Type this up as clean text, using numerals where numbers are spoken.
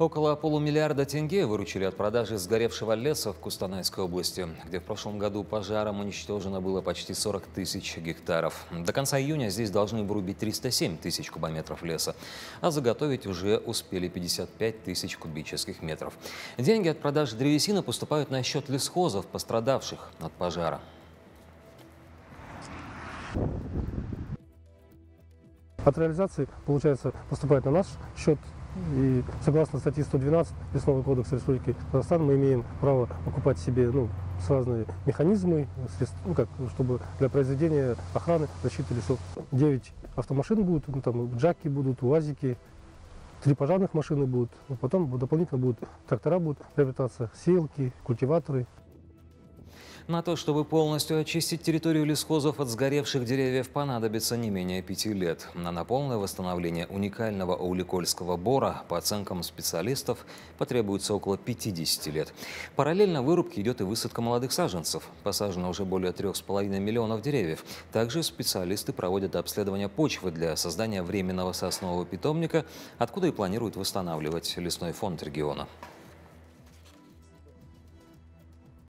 Около полумиллиарда тенге выручили от продажи сгоревшего леса в Кустанайской области, где в прошлом году пожаром уничтожено было почти 40 тысяч гектаров. До конца июня здесь должны вырубить 307 тысяч кубометров леса, а заготовить уже успели 55 тысяч кубических метров. Деньги от продажи древесины поступают на счет лесхозов, пострадавших от пожара. От реализации, получается, поступает на наш счет. И согласно статье 112 Лесного кодекса Республики Казахстан мы имеем право покупать себе разные механизмы, чтобы для произведения охраны защиты лесов. 9 автомашин будут, там джаки будут, уазики, 3 пожарных машины будут, потом дополнительно будут трактора будут приобретаться, сеялки, культиваторы. На то, чтобы полностью очистить территорию лесхозов от сгоревших деревьев, понадобится не менее 5 лет. На полное восстановление уникального ауликольского бора, по оценкам специалистов, потребуется около 50 лет. Параллельно вырубке идет и высадка молодых саженцев. Посажено уже более 3,5 миллионов деревьев. Также специалисты проводят обследование почвы для создания временного соснового питомника, откуда и планируют восстанавливать лесной фонд региона.